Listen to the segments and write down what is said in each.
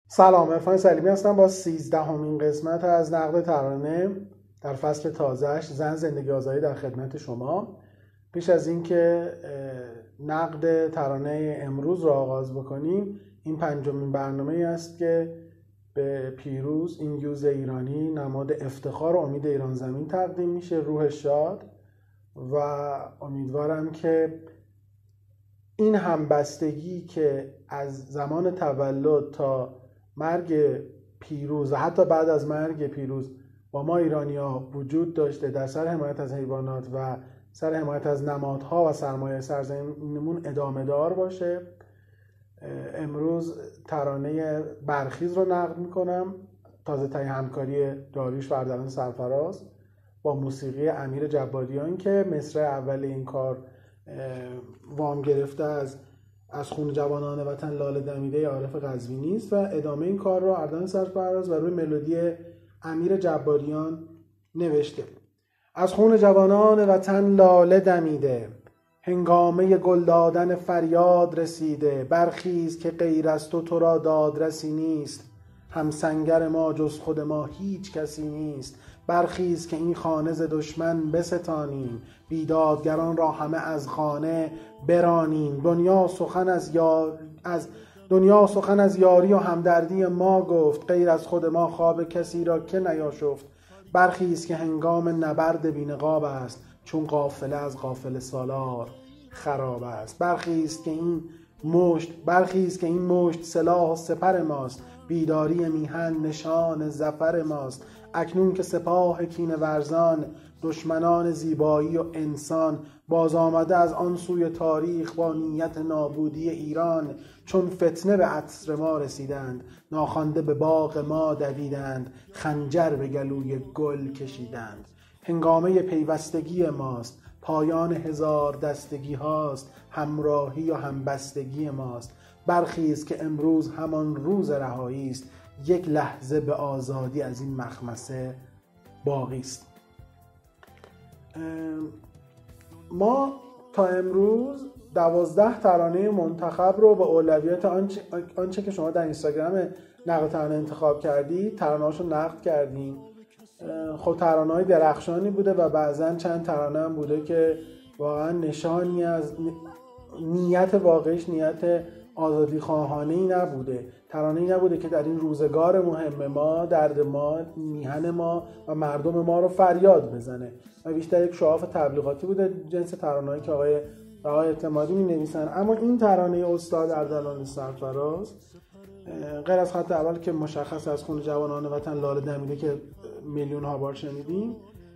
سلام، عرفان سلیمی هستم با 13مین قسمت از نقد ترانه در فصل تازه‌اش زن زندگی آزادی در خدمت شما. پیش از اینکه نقد ترانه امروز را آغاز بکنیم، این پنجمین برنامه‌ای است که به پیروز این یوز ایرانی نماد افتخار و امید ایران زمین تقدیم میشه. روح شاد و امیدوارم که این همبستگی که از زمان تولد تا مرگ پیروز و حتی بعد از مرگ پیروز با ما ایرانی‌ها وجود داشته در سر حمایت از حیوانات و سر حمایت از نمادها و سرمایه سرزمینمون ادامه دار باشه. امروز ترانه برخیز رو نقد میکنم، تازه ترین همکاری داریوش و اردلان سرفراز با موسیقی امیر جباریان که مصرع اول این کار وام گرفته از خون جوانان وطن لاله دمیده عارف قزوینی است و ادامه این کار رو اردلان سرفراز و روی ملودی امیر جباریان نوشته. از خون جوانان وطن لاله دمیده، هنگامه گل دادن فریاد رسیده. برخیز که غیر از تو را دادرسی نیست، همسنگر ما جز خود ما هیچ کسی نیست. برخیز که این خانه ز دشمن بستانیم، بیدادگران را همه از خانه برانیم. دنیا سخن از یاری و همدردی ما گفت، غیر از خود ما خواب کسی را که نیاشفت. برخیز که هنگام نبرد بی‌نقاب است، چون قافله از قافله سالار خراب است. برخیز که این مشت سلاح و سپر ماست، بیداری میهن نشان ظفر ماست. اکنون که سپاه کینه ورزان، دشمنان زیبایی و انسان، باز آمده از آن سوی تاریخ با نیت نابودی ایران. چون فتنه به عصر ما رسیدند، ناخوانده به باغ ما دویدند، خنجر به گلوی گل کشیدند. هنگامه پیوستگی ماست، پایان هزار دستگی هاست، همراهی و همبستگی ماست. برخیز که امروز همان روز رهایی است، یک لحظه به آزادی از این مخمسه باقی است. ما تا امروز 12 ترانه منتخب رو با اولویت آنچه که شما در اینستاگرام نقد ترانه انتخاب کردید ترانه‌هاشو نقد کردیم. خب ترانه‌های درخشانی بوده و بعضن چند ترانه هم بوده که واقعا نشانی از نیت واقعیش نیت آزادی خواهانه‌ای نبوده. ترانه‌ای نبوده که در این روزگار مهم ما درد ما، میهن ما و مردم ما رو فریاد بزنه و بیشتر یک شعاف تبلیغاتی بوده، جنس ترانه‌ای که آقای اعتمادی می‌نویسن. اما این ترانه استاد اردلان سرفراز، غیر از خط اول که مشخص از خون جوانان وطن لاله دمیده که میلیون ها بار شنیدیم،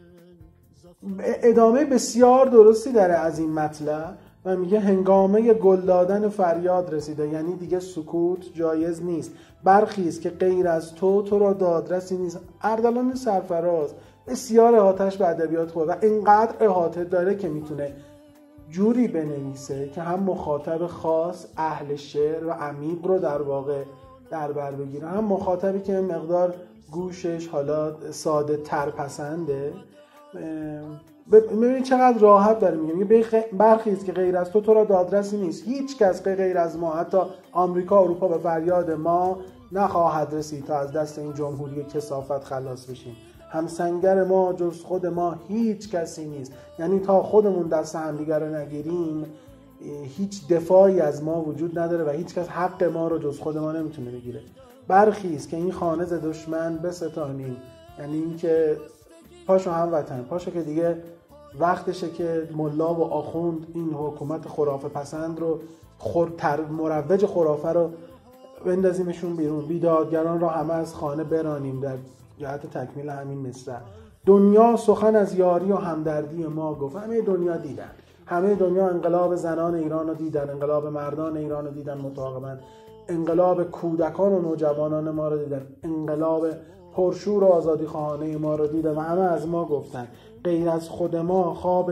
ادامه بسیار درستی داره از این مطلب و میگه هنگامه گل دادن فریاد رسیده، یعنی دیگه سکوت جایز نیست. برخیز که غیر از تو را دادرسی نیست. اردلان سرفراز بسیار احاطه‌اش به ادبیات خوبه و اینقدر احاطه داره که میتونه جوری بنویسه که هم مخاطب خاص اهل شعر و عمیق رو در واقع در بر بگیره، هم مخاطبی که مقدار گوشش حالا ساده تر پسنده. ببینید چقدر راحت داره میگه برخیز که غیر از تو را دادرسی نیست. هیچ کس غیر از ما، حتی آمریکا اروپا، به فریاد ما نخواهد رسید تا از دست این جمهوری کثافت خلاص بشیم. همسنگر ما جز خود ما هیچ کسی نیست، یعنی تا خودمون دست همدیگر رو نگیریم هیچ دفاعی از ما وجود نداره و هیچ کس حق ما رو جز خود ما نمیتونه بگیره. برخیز که این خانه ز دشمن بستانیم، یعنی این که پاشو هموطن، پاشو که دیگه وقتشه که ملا و آخوند این حکومت خرافه پسند رو مروج خرافه رو بندازیمشون بیرون. بیدادگران را همه از خانه برانیم. در جهت تکمیل همین مصرع، دنیا سخن از یاری و همدردی ما گفت. همه دنیا دیدن، همه دنیا انقلاب زنان ایران رو دیدن، انقلاب مردان ایران رو دیدن متعاقباً، انقلاب کودکان و نوجوانان ما رو دیدن، انقلاب پرشور و آزادی خواهانه ما رو دیدن و همه از ما گفتن غیر از خود ما خواب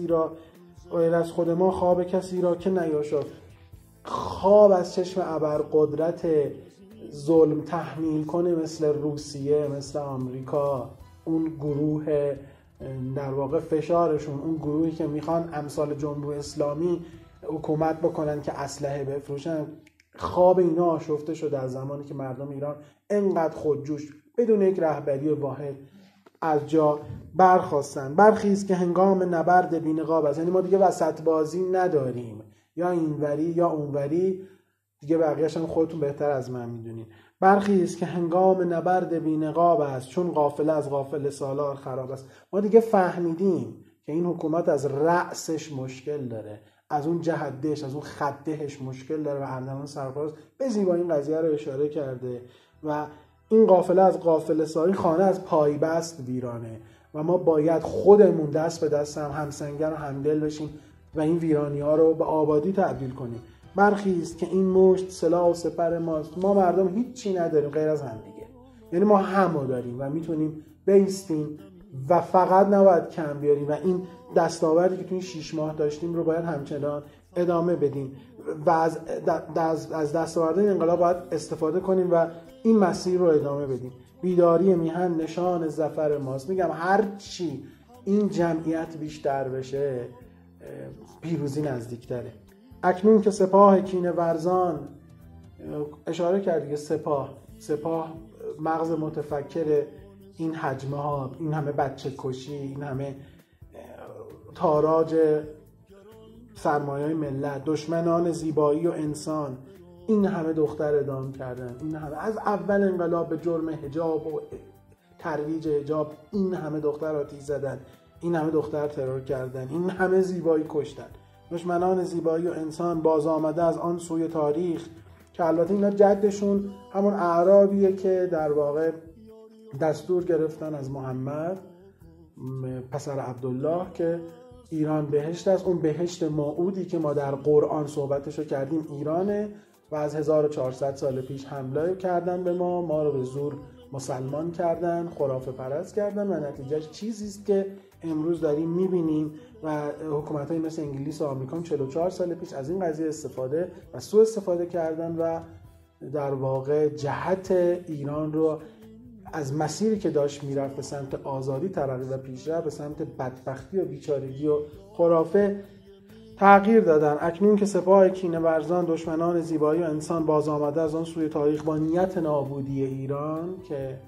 کسی را که نیاشفت. خواب از چشم ابرقدرت ظلم تحمیل کنه مثل روسیه، مثل آمریکا، اون گروه در واقع فشارشون، اون گروهی که میخوان امثال جمهوری اسلامی حکومت بکنن که اسلحه بفروشن، خواب اینا آشفته شده از زمانی که مردم ایران انقدر خودجوش بدون یک رهبری واحد از جا برخاستن. برخیز که هنگام نبرد بی‌نقاب است. یعنی ما دیگه وسط بازی نداریم، یا اینوری یا اونوری، دیگه بقیه‌اش هم خودتون بهتر از من میدونین. برخیز که هنگام نبرد بی‌نقاب است، چون قافله از قافله سالار خراب است. ما دیگه فهمیدیم که این حکومت از رأسش مشکل داره، از اون جهدش، از اون خدهش مشکل داره و اردلان سرفراز به زیبایی این قضیه رو اشاره کرده و این قافله از قافله ساری، خانه از پایبست ویرانه و ما باید خودمون دست به دست همسنگر و همدل بشیم و این ویرانی ها رو به آبادی تبدیل کنیم. برخیز که این مشت سلاح و سپر ماست. ما مردم هیچی نداریم غیر از هم دیگه، یعنی ما همو داریم و میتونیم بیستیم و فقط نباید کم بیاریم و این دستاوردی که تو این 6 ماه داشتیم رو باید همچنان ادامه بدیم و از دستاوردهای انقلاب باید استفاده کنیم و این مسیر رو ادامه بدیم. بیداری میهن نشان ظفر ماست. میگم هر چی این جمعیت بیشتر بشه پیروزی نزدیکتره. اکنون که سپاه کینه ورزان، اشاره کردی که سپاه مغز متفکر این حجمه ها، این همه بچه کشی، این همه تاراج سرمایه ملت، دشمنان زیبایی و انسان، این همه دختر اعدام کردن، این همه از اول انقلاب به جرم حجاب و ترویج حجاب این همه دختر آتش زدن، این همه دختر ترور کردن، این همه زیبایی کشتن. دشمنان زیبایی و انسان باز آمده از آن سوی تاریخ، که البته اینا جدشون همون اعرابیه که در واقع دستور گرفتن از محمد پسر عبدالله که ایران بهشت است. اون بهشت موعودی که ما در قرآن صحبتشو کردیم ایرانه و از 1400 سال پیش حمله کردن به ما رو به زور مسلمان کردن، خرافه پرست کردن و نتیجهش چیزی است که امروز داریم میبینیم و حکومت‌های مثل انگلیس و آمریکا 44 سال پیش از این قضیه استفاده و سوء استفاده کردن و در واقع جهت ایران رو از مسیری که داشت میرفت به سمت آزادی، ترقی و پیشرفت به سمت بدبختی و بیچارگی و خرافه تغییر دادن. اکنون که سپاه کینه ورزان، دشمنان زیبایی و انسان باز آمده از آن سوی تاریخ با نیت نابودی ایران که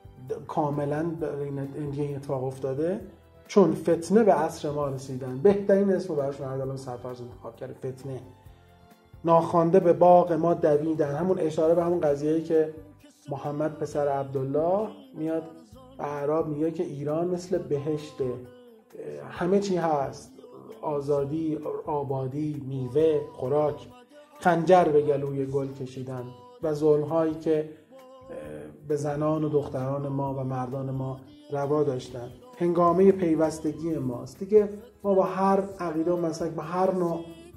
کاملا این اتفاق افتاده، چون فتنه به عصر ما رسیدن. بهترین اسم رو براشون اردلان سرفراز انتخاب کرده، فتنه. ناخوانده به باغ ما دویدن، همون اشاره به همون قضیه‌ای که محمد پسر عبدالله میاد اعراب میگه که ایران مثل بهشته، همه چی هست، آزادی، آبادی، میوه، خوراک. خنجر به گلوی گل کشیدن و ظلم‌هایی که به زنان و دختران ما و مردان ما روا داشتن. هنگامه پیوستگی ماست. دیگه ما با هر عقیده و مسلک، با هر نوع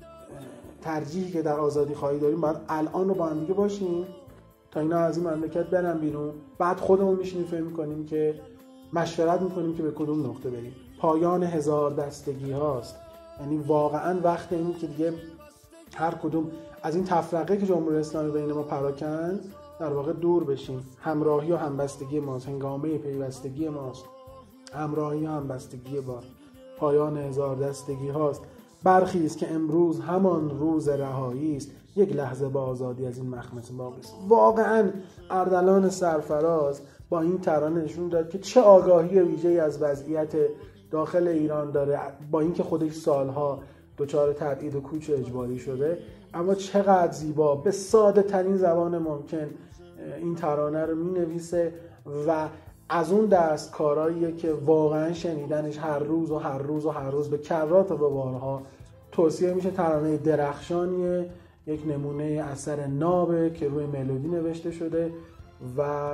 ترجیحی که در آزادی خواهی داریم باید الان رو با هم دیگه باشیم تا اینا از این مملکت برن بیرون. بعد خودمون میشینیم فهم میکنیم که مشورت میکنیم که به کدوم نقطه بریم. پایان هزار دستگی هاست. یعنی واقعا وقت اینه که دیگه هر کدوم از این تفرقه که جمهوری اسلامی بین ما پراکند در واقع دور بشیم. همراهی و همبستگی ماست، هنگامه پیوستگی ماست. همراهی و همبستگی با پایان هزار دستگی هاست. برخیز که امروز همان روز رهایی است، یک لحظه با آزادی از این مخمصه باقی است. واقعا اردلان سرفراز با این ترانه نشون داد که چه آگاهی ویژه‌ای از وضعیت داخل ایران داره، با اینکه خودش سالها دچار تبعید و کوچ اجباری شده، اما چقدر زیبا به ساده ترین زبان ممکن این ترانه رو می‌نویسه و از اون دستکاراییه که واقعا شنیدنش هر روز و هر روز و هر روز به کرات و به بارها توصیه میشه. ترانه درخشانیه، یک نمونه اثر نابه که روی ملودی نوشته شده و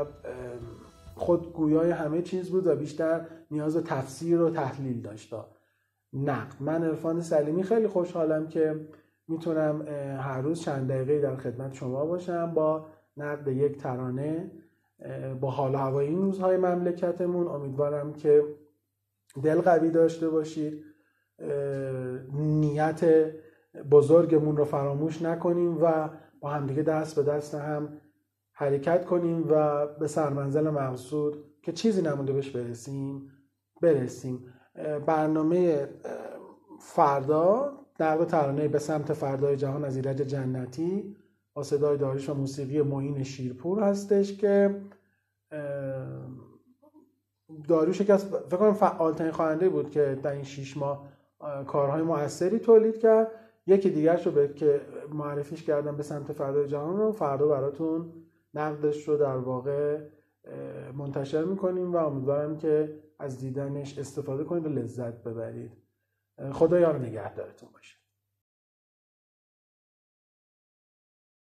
خود گویای همه چیز بود و بیشتر نیاز به تفسیر و تحلیل داشت. نقد. من عرفان سلیمی خیلی خوشحالم که میتونم هر روز چند دقیقه در خدمت شما باشم با نقد یک ترانه، با حال و هوای این روزهای مملکتمون. امیدوارم که دل قوی داشته باشید، نیت بزرگمون رو فراموش نکنیم و با همدیگه دست به دست هم حرکت کنیم و به سرمنزل مقصود که چیزی نمونده بهش برسیم. برنامه فردا نقد ترانه به سمت فردای جهان از ایرج جنتی با صدای داریوش و موسیقی معین شیرپور هستش که داریوش یکی از فکر کنم فعال‌ترین خواننده بود که در این 6 ماه کارهای مؤثری تولید کرد. یکی دیگرش رو که معرفیش کردم به سمت فردای جهان رو فردا براتون نقدش رو در واقع منتشر میکنیم و امیدوارم که از دیدنش استفاده کنید و لذت ببرید. خدا یار نگهدارتون باشه.